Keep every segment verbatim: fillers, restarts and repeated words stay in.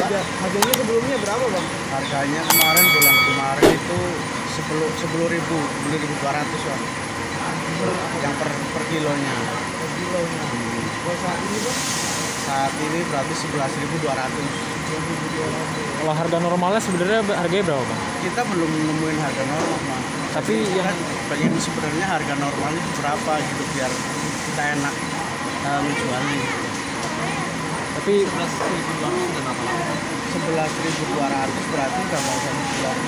harga harganya sebelumnya berapa bang? Harganya kemarin bulan kemarin itu sepuluh sepuluh ribu, sepuluh ribu dua ratus bang. Yang per per kilonya. Per kilonya. Hmm. Kalau saat ini bang? Saat ini berarti sebelas ribu dua ratus. Kalau harga normalnya sebenarnya harganya berapa bang? Kita belum nemuin harga normal bang. Tapi Jadi, yang pengen sebenarnya harga normalnya berapa gitu biar kita enak uh, menjualnya. Tapi sebelas ribu dua ratus berarti udah mau satu bulan.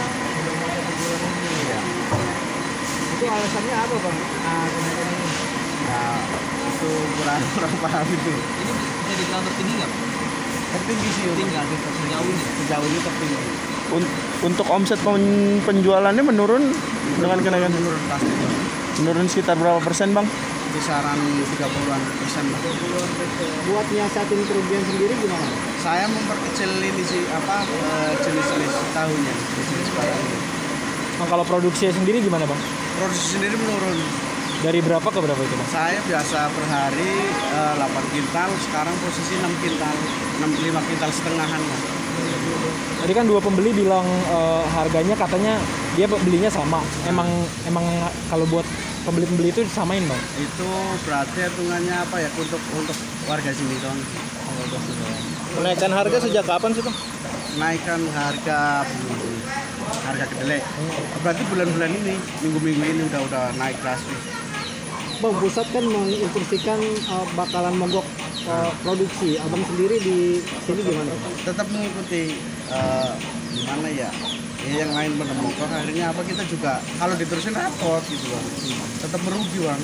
Iya. Itu alasannya apa bang? Nah, kenaikan ini? Nah, itu kurang kurang paham itu. Ini bisa dibilang tertinggi nggak? Tertinggi sih. Tinggal di sejauh ini. Sejauh ini tertinggi. untuk omset penjualannya menurun dengan kenaikan menurun pasti. Menurun sekitar berapa persen bang? Kisaran tiga puluhan persen. Buat nyiasatin kerugian sendiri gimana? Saya memperkecil ini sih apa jenis-jenis tahunya, jenis barangnya. Nah, kalau produksi sendiri gimana bang? Produksi sendiri menurun. Dari berapa ke berapa itu bang? Saya biasa per hari uh, delapan kintal, sekarang posisi enam kintal, enam puluh lima kintal setengahan lah. Tadi kan dua pembeli bilang uh, harganya katanya dia belinya sama. Emang emang kalau buat pembeli-pembeli itu disamain bang? Itu berarti hitungannya apa ya untuk untuk warga sini kan? Kenaikan harga sejak kapan sih bang? Naikkan harga harga kedelai. Berarti bulan-bulan ini, minggu-minggu ini udah udah naik drastis. Bang, pusat kan menginstruksikan uh, bakalan mogok uh, produksi. Abang sendiri di sini gimana? Tetap mengikuti uh, gimana ya? Ya yang lain pada mogok, akhirnya apa kita juga kalau diterusin repot gitu bang. Tetap merugi bang.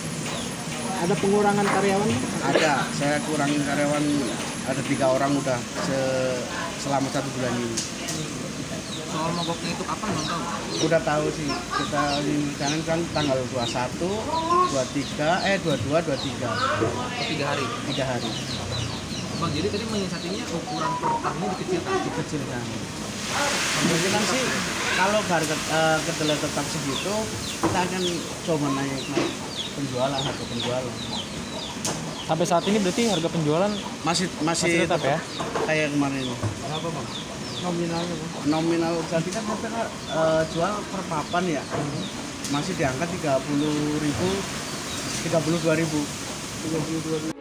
Ada pengurangan karyawan? Ada, saya kurangin karyawan ada tiga orang udah se selama satu bulan ini. Soal mogoknya itu kapan bang tahu? Udah tahu sih, kita rencanain kan tanggal dua puluh satu, dua puluh tiga, eh dua puluh dua, dua puluh tiga. Tiga hari. Tiga hari. Bang, jadi tadi menyiasatinya ukuran per tahunnya dikecilkan. Dikecilkan. Kemungkinan sih kalau harga uh, kedelai tetap segitu, kita akan coba naik naik penjualan harga penjualan. Sampai saat ini berarti harga penjualan Masih masih, masih tetap, tetap ya? Kayak kemarin. Berapa bang? Nominalnya bang? Nominal jadi kan kita uh, jual per papan ya. Masih di angka tiga puluh ribu, tiga puluh dua ribu. tiga puluh dua ribu.